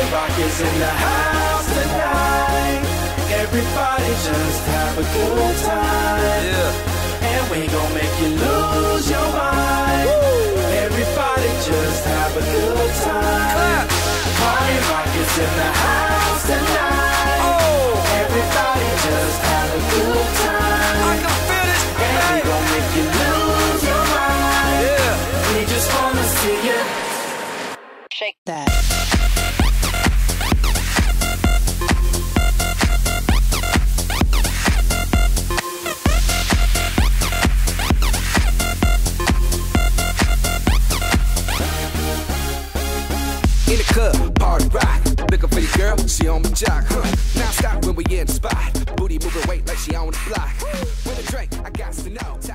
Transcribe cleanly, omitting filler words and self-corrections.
Rock is in the house tonight. Everybody just have a good time. Yeah. And we gon' make you lose your mind. Woo. Everybody just have a good time. Party Rock is in the house tonight. Oh. Everybody just have a good time. I can feel it. And we gon' make you lose your mind. Yeah. We just wanna see you shake that. In the club, party rock. Looking for your girl, she on my jock. Now stop when we in the spot. Booty moving weight like she on the block. With a drink, I got to know.